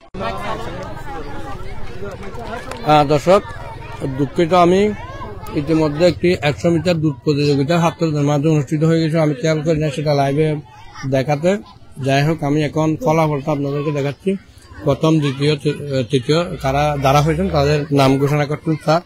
দর্শক, দুঃখিত, আমি ইতিমধ্যে একটি 100 মিটার দূর প্রতিযোগিতা হাততালির মাধ্যমে অনুষ্ঠিত হয়ে গেছে। আমি খেয়াল করি না সেটা লাইভে দেখাতে। যাই হোক, আমি এখন ফলাফলটা আপনাদেরকে দেখাচ্ছি। প্রথম, দ্বিতীয়, তৃতীয় কারা যারা হয়েছেন তাদের নাম ঘোষণা করছেন স্যার।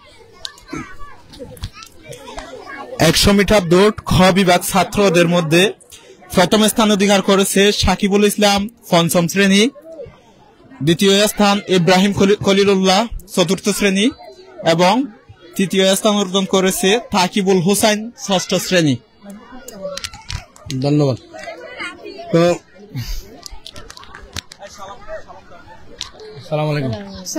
100 মিটার দৌড় খ বিভাগ ছাত্রদের মধ্যে প্রথম স্থান অধিকার করেছে সাকিবুল ইসলাম, পঞ্চম শ্রেণী। দ্বিতীয় স্থান ইব্রাহিম খলিলুল্লাহ, চতুর্থ শ্রেণী। এবং তৃতীয় স্থান অর্জন করেছে তাকিবুল হুসাইন, ষষ্ঠ শ্রেণী। ধন্যবাদ। তো আসসালামু আলাইকুম।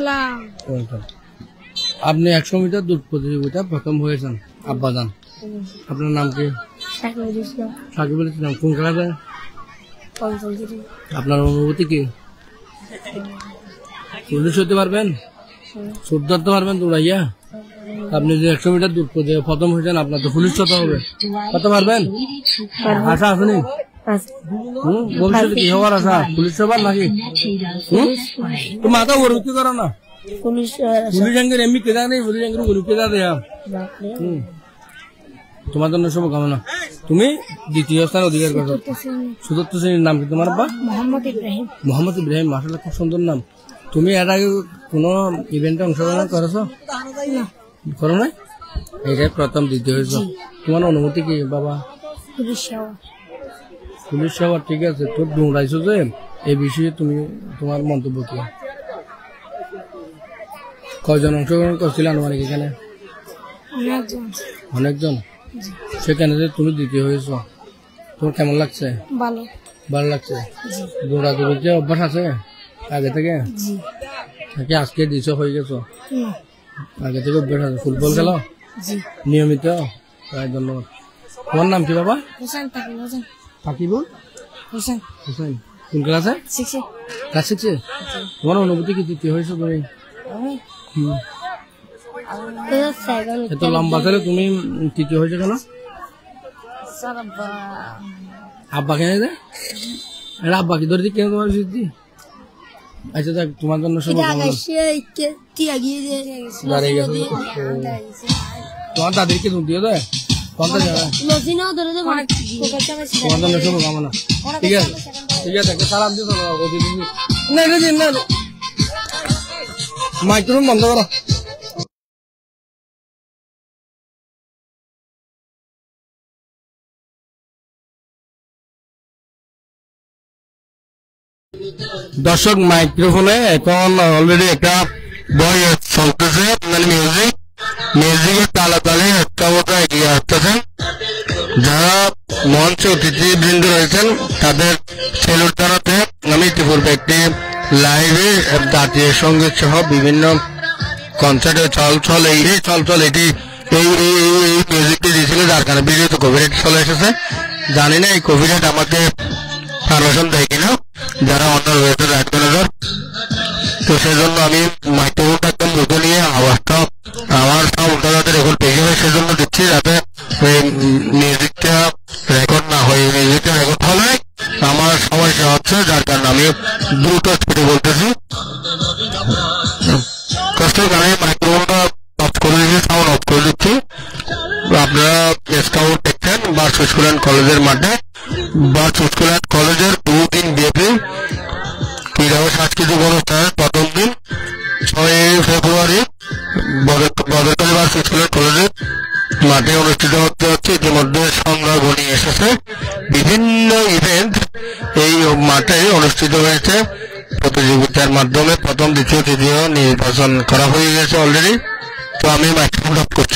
আপনি 100 মিটার দূর প্রতিযোগিতা প্রথম হয়েছেন আব্বাজান। আপনার নাম কি? সাকিবুল ইসলাম। কোন ক্লাসে? আপনার অনুভূতি কি? পুলিশ হতে পারবেন? সুদ ধরতে পারবেন দৌড়াইয়া? আপনি যে 100 মিটার দূর প্রথম হয়েছেন, আপনার তো পুলিশ হতে হবে। কত পারবেন? আশা আসেনি? ভবিষ্যতে কি হওয়ার আশা? পুলিশ হবার নাকি? তো মাথা ওরুতি করো না। পুলিশ এমনি কেদা নেই, পুলিশ গরু কেদা দেয়া। তোমার জন্য শুভকামনা। তুমি দ্বিতীয় স্থান অধিকার করো। চতুর্থ শ্রেণীর নাম কি তোমার? মোহাম্মদ ইব্রাহিম। মাশাআল্লাহ, খুব সুন্দর নাম। তুমি এর আগে কোনো ইভেন্টে অংশগ্রহণ করেছো? করো নাই? এটাই প্রথম, দ্বিতীয় হয়েছ। তোমার অনুমতি কি বাবা? পুলিশ সেবা, ঠিক আছে। তোর দৌড়াইছো যে, এই বিষয়ে তুমি তোমার মন্তব্য কি? কয়জন অংশগ্রহণ করছিল আনুমানিক এখানে? অনেকজন। সেখানে যে তুমি দ্বিতীয় হয়েছ, তোমার কেমন লাগছে? ভালো লাগছে। দৌড়াদৌড়ির যে অভ্যাস আছে আগে থেকে নাকি আজকে দিছ হয়ে গেছো? আগে থেকে অভ্যাস আছে। ফুটবল খেলো নিয়মিত? ধন্যবাদ। তোমার নাম কি বাবা? সাকিবুল হুসাইন। কোন ক্লাসে? ক্লাস 6। তোমার অনুভূতি কি তৃতীয় হয়েছো তুমি? এত লম্বা ছেলে, তুমি তৃতীয় হয়েছো কেন? আব্বা কেন দেয়? আব্বা কি ধরে কেন তোমার স্মৃতি? আচ্ছা দেখ, তোমার জন্য শুভকামনা। তোমার দাদিকে দুধ দিয়ে দেয়? তোমার জন্য শুভকামনা। ঠিক আছে, ঠিক আছে। সালাম দিয়ে মাইক্রোফোন বন্ধ করো। দর্শক, মাইক্রোফোনে এখন অলরেডি একটা বয়স চলতেছে, মানে মিউজিকের তালে একটা মতো এগিয়ে আসতেছে। যারা মঞ্চ অতিথিবৃন্দ রয়েছেন তাদের সেলুট জানাতে আমি ইতিপূর্বে একটি লাইভে জাতীয় সঙ্গীত সহ বিভিন্ন কনসার্টে চল এটি এই মিউজিকটি দিয়েছিল, যার কারণে ভিডিওতে কপিরাইট চলে এসেছে। জানি না এই কপিরাইট আমাকে পারমিশন দেয় কিনা, যারা অন্য রয়েছে রাইট ম্যানেজার। তো সেজন্য আমি মাইক্রোফোনটা একদম মুখে নিয়ে আওয়াজটা আমার সাউন্ডটা যাতে রেকর্ড পেয়ে যাবে সেজন্য দিচ্ছি, যাতে মিউজিকটা রেকর্ড না হয়। মিউজিকটা রেকর্ড হলে আমার সমস্যা হচ্ছে, যার কারণে আমি দ্রুত স্পিডে বলতেছি। কষ্টের কারণে মাইক্রোফোনটা অফ করে দিচ্ছি, সাউন্ড অফ করে দিচ্ছি। আপনারা স্কাউট দেখছেন বার্স স্কুল অ্যান্ড কলেজের মাঠে। বার্স স্কুল অ্যান্ড কলেজের 2 দিন ব্যাপী ক্রীড়া ও সাংস্কৃতিক অনুষ্ঠানের প্রথম দিন 6 ফেব্রুয়ারি বদরকালী বার্স স্কুল অ্যান্ড কলেজের মাঠে অনুষ্ঠিত হতে হচ্ছে। ইতিমধ্যে সংগ্রহ ঘনিয়ে এসেছে। বিভিন্ন ইভেন্ট এই মাঠে অনুষ্ঠিত হয়েছে। প্রতিযোগিতার মাধ্যমে প্রথম, দ্বিতীয়, তৃতীয় নির্বাচন করা হয়ে গেছে অলরেডি। তো আমি মাইক্রোফোন অফ করছি।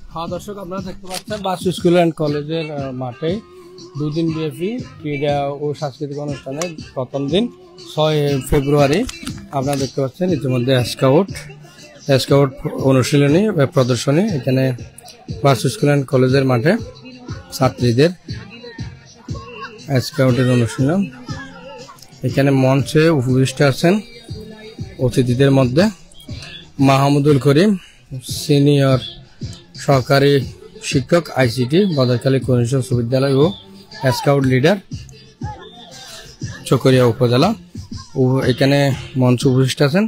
হ্যাঁ দর্শক, আপনারা দেখতে পাচ্ছেন বাস স্কুল অ্যান্ড কলেজের মাঠে 2 দিন ব্যাপী ক্রীড়া ও সাংস্কৃতিক অনুষ্ঠানের প্রথম দিন 6 ফেব্রুয়ারি। আপনারা দেখতে পাচ্ছেন ইতিমধ্যে স্কাউট অনুশীলনী প্রদর্শনী এখানে বাস স্কুল অ্যান্ড কলেজের মাঠে ছাত্রীদের স্কাউটের অনুশীলন। এখানে মঞ্চে উপবিষ্ট আছেন অতিথিদের মধ্যে মাহমুদুল করিম, সিনিয়র সহকারী শিক্ষক ICT বদরখালী কনিষ্ঠ উচ্চ বিদ্যালয় ও স্কাউট লিডার চকরিয়া উপজেলা। ও এখানে মঞ্চ উপবিষ্ট আছেন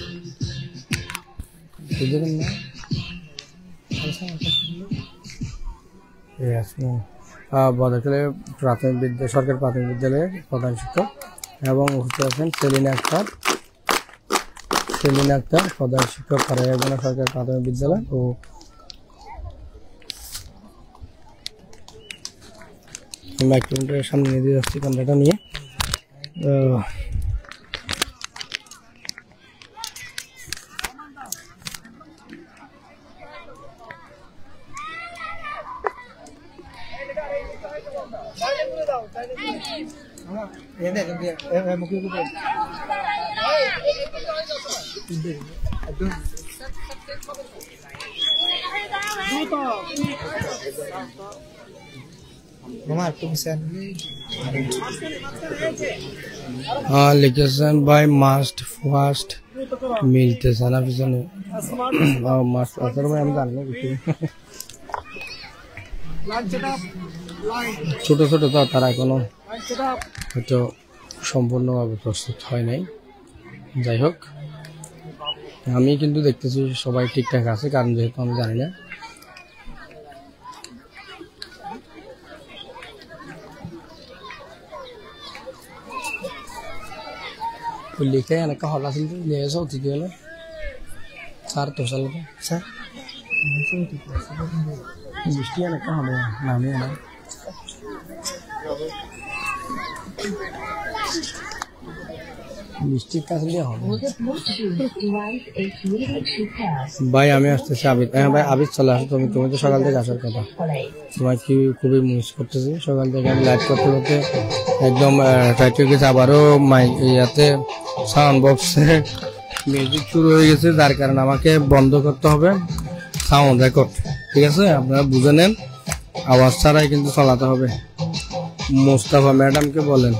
বদরখালী সরকারি প্রাথমিক বিদ্যালয়ের প্রধান শিক্ষক এবং উপস্থিত আছেন সেলিনা আক্তার প্রধান শিক্ষক পাড়াইয়াগুনা সরকারি প্রাথমিক বিদ্যালয়। ও মাইক্রোফোনের সামনে নিয়ে যাচ্ছি ক্যামেরাটা নিয়ে। हाँ लिखेছেন भाई मास्ट फास्ट मिलতেছে না পিছনে মাস্ট আসলে আমি জানি না কিছু। ছোট ছোট তো তারা এখনো হয়তো সম্পূর্ণভাবে প্রস্তুত হয় নাই। যাই হোক, আমি কিন্তু দেখতেছি সবাই ঠিকঠাক আছে, কারণ যেহেতু আমি জানি না। লিখে এনেকা হল আছিল নিয়ে যাও তেতিয়াহ'লে ছাৰ তোচালকে ছাৰ বৃষ্টি এনেকা হ'ব নামে নাই। বৃষ্টির কাছে হবে ভাই। আমি আসতেছি আবিদ। হ্যাঁ ভাই আবিদ, চলে আসো। তুমি তো সকাল থেকে আসার কথা। তোমার কি খুবই মিস করতেছি। সকাল থেকে আমি লাইভ করতে করতে একদম টাইট হয়ে গেছে। আবারও ইয়াতে সাউন্ড বক্সে মিউজিক শুরু হয়ে গেছে, যার কারণে আমাকে বন্ধ করতে হবে সাউন্ড রেকর্ড। ঠিক আছে, আপনারা বুঝে নেন, আওয়াজ ছাড়াই কিন্তু চালাতে হবে। মোস্তাফা ম্যাডামকে বলেন।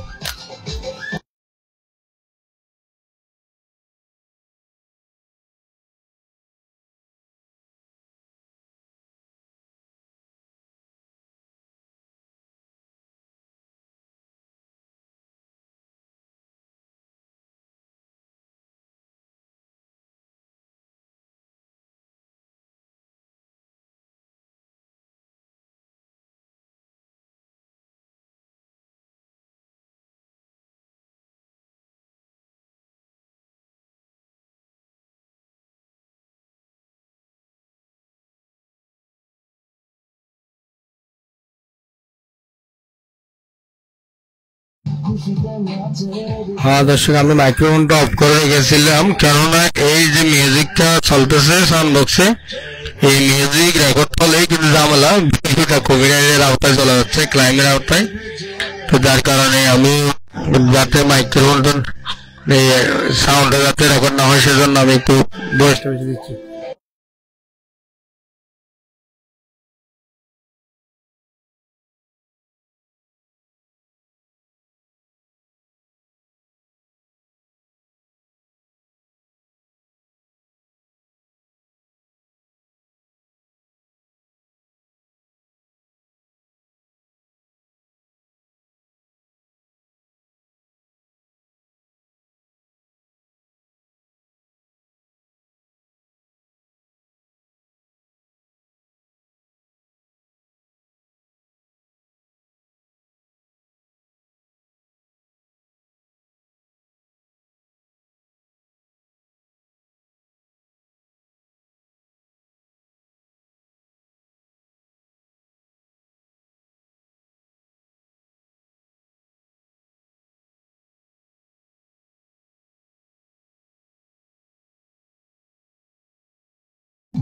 হ্যাঁ দর্শক, আমি মাইক্রোফোনটা অফ করে রেখেছিলাম, কেননা এই যে মিউজিকটা চলতেছে সাউন্ড বক্সে, এই মিউজিক রেকর্ড হলেই কিন্তু ঝামেলা। ভিডিওটা কপিরাইটের আওতায় চলে যাচ্ছে, ক্লাইমের আওতায়। তো যার কারণে আমি যাতে মাইক্রোফোনটা সাউন্ডটা যাতে রেকর্ড না হয়, সেজন্য আমি একটু বয়সটা বেশি দিচ্ছি।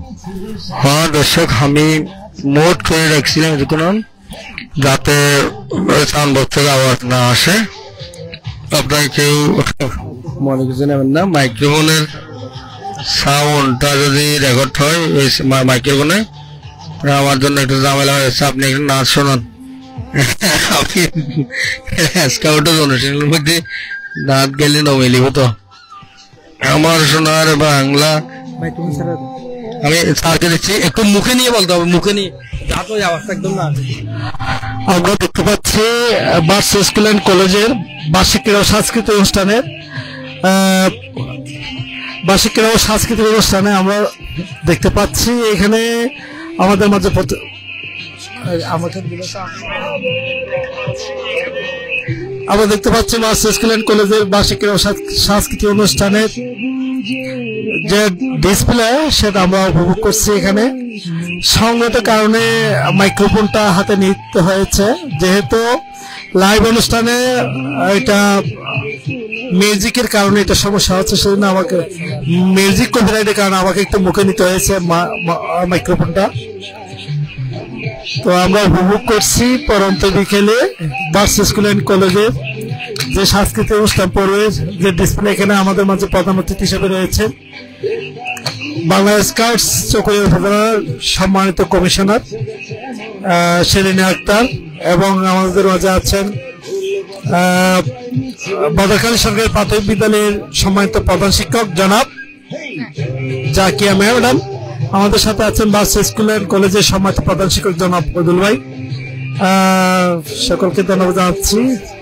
হ্যাঁ দর্শক, আমি মোট করে রাখছিলাম এতক্ষণ যাতে সাউন্ড বক্স থেকে আওয়াজ না আসে। আপনারা কেউ মনে কিছু নেবেন না। মাইক্রোফোনের সাউন্ডটা যদি রেকর্ড হয় ওই মাইক্রোফোনে, আমার জন্য একটু ঝামেলা হয়েছে। আপনি একটু নাচ শোনান। আমি স্কাউটের অনুষ্ঠানের মধ্যে নাচ গেলে নমিলিব তো আমার সোনার বাংলা। আমি স্যারকে দিচ্ছি, একটু মুখে নিয়ে বলতে হবে, মুখে নিয়ে আওয়াজটা একদম না। আমরা দেখতে পাচ্ছি বার্স স্কুল অ্যান্ড কলেজের বার্ষিক ক্রীড়া ও সাংস্কৃতিক অনুষ্ঠানের আমরা দেখতে পাচ্ছি এখানে আমাদের মাঝে আমরা দেখতে পাচ্ছি বার্স স্কুল অ্যান্ড কলেজের বার্ষিক ক্রীড়া ও সাংস্কৃতিক অনুষ্ঠানের যে ডিসপ্লে সেটা আমরা উপভোগ করছি। এখানে সঙ্গত কারণে মাইক্রোফোনটা হাতে নিতে হয়েছে, যেহেতু লাইভ অনুষ্ঠানে এটা মিউজিকের কারণে এটা সমস্যা হচ্ছে, সেজন্য আমাকে মিউজিক কপিরাইটের কারণে আমাকে একটু মুখে নিতে হয়েছে মাইক্রোফোনটা। তো আমরা উপভোগ করছি পরন্ত বিকেলে বার্স স্কুল অ্যান্ড কলেজের যে সাংস্কৃতিক অনুষ্ঠান পড়বে, যে ডিসপ্লে এখানে আমাদের মাঝে প্রধান অতিথি হিসেবে রয়েছে বাংলা স্কাউটস চকরিয়া উপজেলার সম্মানিত কমিশনার সেলিনা আক্তার, এবং আমাদের মাঝে আছেন বদরখালী সরকারি প্রাথমিক বিদ্যালয়ের সম্মানিত প্রধান শিক্ষক জনাব জাকিয়া ম্যাডাম। আমাদের সাথে আছেন বার্স স্কুল অ্যান্ড কলেজের সম্মানিত প্রধান শিক্ষক জনাব অদুল ভাই। সকলকে ধন্যবাদ জানাচ্ছি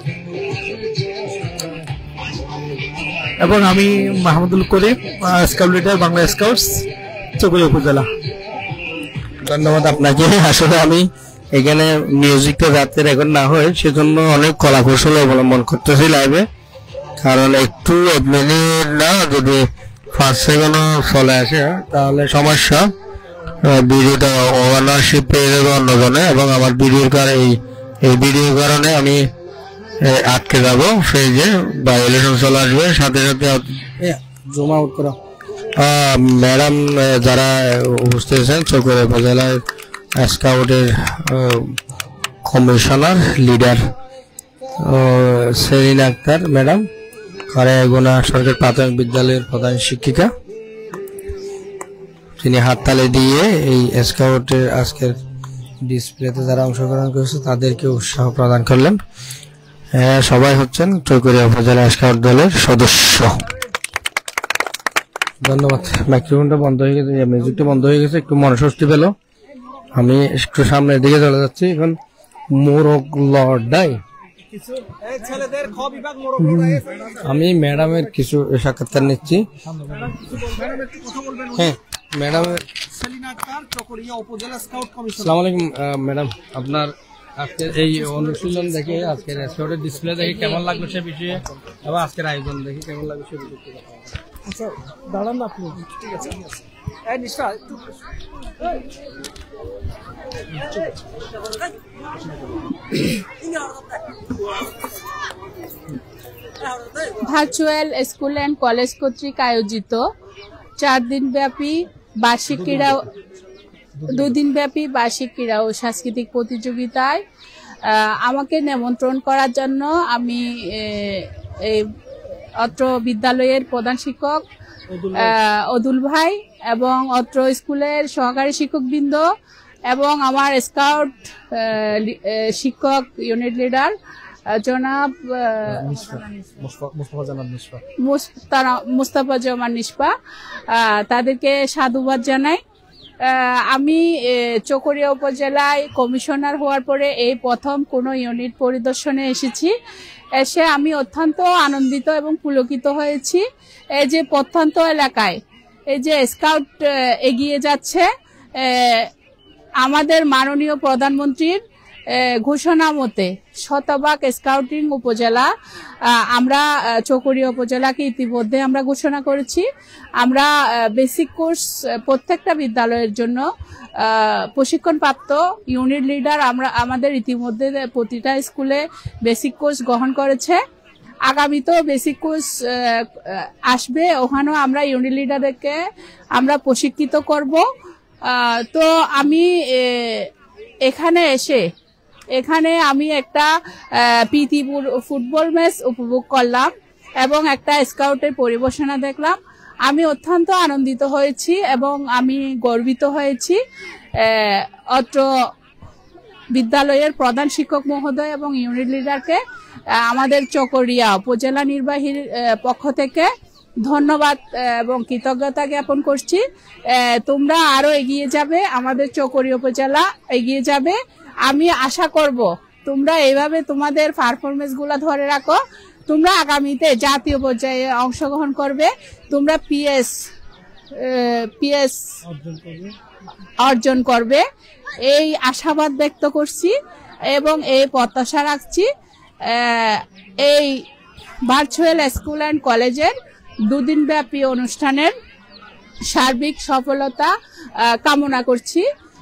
এবং আমি Mahmudul Karim, scout leader Bangla scouts Chakaria উপজেলা। ধন্যবাদ আপনাকে। আসলে আমি এখানে মিউজিকটা যাতে রেকর্ড না হয় সেজন্য অনেক কলা কৌশল অবলম্বন করতেছি লাইভে, কারণ একটু মিনিট না যদি 5 সেকেন্ডও চলে আসে তাহলে সমস্যা। ভিডিওটা ওনারশিপ পেয়ে যাবে অন্যজনে, এবং আমার এই ভিডিওর কারণে আমি আটকে যাব ফেজে, ভায়োলেশন চলে আসবে। সাথে সাথে জুম আউট করা ম্যাডাম যারা উপস্থিত আছেন চকরিয়া উপজেলার স্কাউটের commissioner leader Selina Akter madam, Khareguna সরকারি প্রাথমিক বিদ্যালয়ের প্রধান শিক্ষিকা, তিনি হাততালি দিয়ে এই স্কাউটের আজকের ডিসপ্লেতে যারা অংশগ্রহণ করেছে তাদেরকে উৎসাহ প্রদান করলেন। সবাই হচ্ছেন চকরিয়া উপজেলা স্কাউট দলের সদস্য। ধন্যবাদ। মাইক্রোফোনটা বন্ধ হয়ে গেছে, মিউজিকটা বন্ধ হয়ে গেছে, একটু মনস্বস্তি পেল। আমি একটু সামনের দিকে চলে যাচ্ছি। এখন মোরগ লড়াই আমি ম্যাডামের কিছু সাক্ষাৎকার নিচ্ছি। হ্যাঁ ম্যাডাম, আসসালামু আলাইকুম ম্যাডাম, আপনার আজকের এই অনুশীলন দেখে, আজকের স্কাউটের ডিসপ্লে দেখে কেমন লাগলো সে বিষয়ে, এবং আজকের আয়োজন দেখে কেমন লাগলো সে বিষয়ে? আচ্ছা দাঁড়ান না আপনি, ঠিক আছে। ভার্চুয়াল স্কুল অ্যান্ড কলেজ কর্তৃক আয়োজিত 4 দিনব্যাপী বার্ষিক ক্রীড়া 2 দিনব্যাপী বার্ষিক ক্রীড়া ও সাংস্কৃতিক প্রতিযোগিতায় আমাকে নিমন্ত্রণ করার জন্য আমি অত্র বিদ্যালয়ের প্রধান শিক্ষক অদুল ভাই এবং অত্র স্কুলের সহকারী শিক্ষকবৃন্দ এবং আমার স্কাউট শিক্ষক ইউনিট লিডার জনাব মুস্তাফা জামান নিশপা, তাদেরকে সাধুবাদ জানাই। আমি চকরিয়া উপজেলায় কমিশনার হওয়ার পরে এই প্রথম কোনো ইউনিট পরিদর্শনে এসেছি। এসে আমি অত্যন্ত আনন্দিত এবং পুলকিত হয়েছি। এই যে প্রত্যন্ত এলাকায় এই যে স্কাউট এগিয়ে যাচ্ছে, আমাদের মাননীয় প্রধানমন্ত্রীর ঘোষণা মতে শতভাগ স্কাউটিং উপজেলা আমরা চকরিয়া উপজেলাকে ইতিমধ্যে আমরা ঘোষণা করেছি। আমরা বেসিক কোর্স প্রত্যেকটা বিদ্যালয়ের জন্য প্রশিক্ষণপ্রাপ্ত ইউনিট লিডার আমাদের ইতিমধ্যে প্রতিটা স্কুলে বেসিক কোর্স গ্রহণ করেছে। আগামীতেও বেসিক কোর্স আসবে, ওখানেও আমরা ইউনিট লিডারদেরকে আমরা প্রশিক্ষিত করব। তো আমি এখানে এসে আমি একটা প্রীতি ফুটবল ম্যাচ উপভোগ করলাম এবং একটা স্কাউটের পরিবেশনা দেখলাম। আমি অত্যন্ত আনন্দিত হয়েছি এবং আমি গর্বিত হয়েছি। অত্র বিদ্যালয়ের প্রধান শিক্ষক মহোদয় এবং ইউনিট লিডারকে আমাদের চকরিয়া উপজেলা নির্বাহীর পক্ষ থেকে ধন্যবাদ এবং কৃতজ্ঞতা জ্ঞাপন করছি। তোমরা আরো এগিয়ে যাবে, আমাদের চকরিয়া উপজেলা এগিয়ে যাবে। আমি আশা করব তোমরা এইভাবে তোমাদের পারফরমেন্স গুলা ধরে রাখো। তোমরা আগামীতে জাতীয় পর্যায়ে অংশগ্রহণ করবে, তোমরা পিএস অর্জন করবে, এই আশাবাদ ব্যক্ত করছি এবং এই প্রত্যাশা রাখছি। এই ভার্চুয়াল স্কুল অ্যান্ড কলেজের দুদিনব্যাপী অনুষ্ঠানের সার্বিক সফলতা কামনা করছি।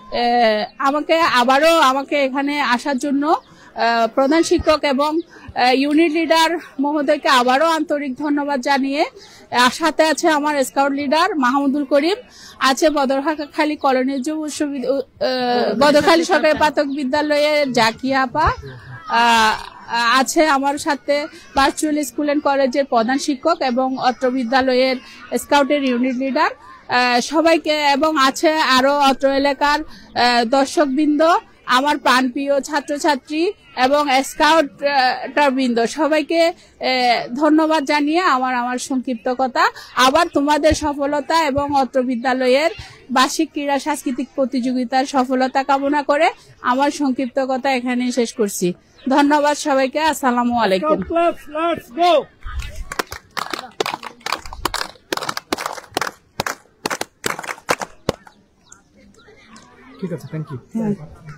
আমাকে এখানে আসার জন্য প্রধান শিক্ষক এবং ইউনিট লিডার মহোদয়কে আবারও আন্তরিক ধন্যবাদ জানিয়ে, সাথে আছে আমার স্কাউট লিডার মাহমুদুল করিম, আছে বদরখালী কলেজ বদরখালী সরকারি প্রাথমিক বিদ্যালয়ের জাকিয়া আপা, আছে আমার সাথে ভার্চুয়াল স্কুল এন্ড কলেজের প্রধান শিক্ষক এবং অত্র বিদ্যালয়ের স্কাউটের ইউনিট লিডার সবাইকে, এবং আছে আরো অত্র এলাকার দর্শকবৃন্দ, আমার প্রাণপ্রিয় ছাত্রছাত্রী এবং স্কাউটার বৃন্দ, সবাইকে ধন্যবাদ জানিয়ে আমার সংক্ষিপ্ত কথা, আবার তোমাদের সফলতা এবং অত্র বিদ্যালয়ের বার্ষিক ক্রীড়া সাংস্কৃতিক প্রতিযোগিতার সফলতা কামনা করে আমার সংক্ষিপ্ত কথা এখানে শেষ করছি। ধন্যবাদ সবাইকে। আসসালামু আলাইকুম। ঠিক আছে, থ্যাংক ইউ।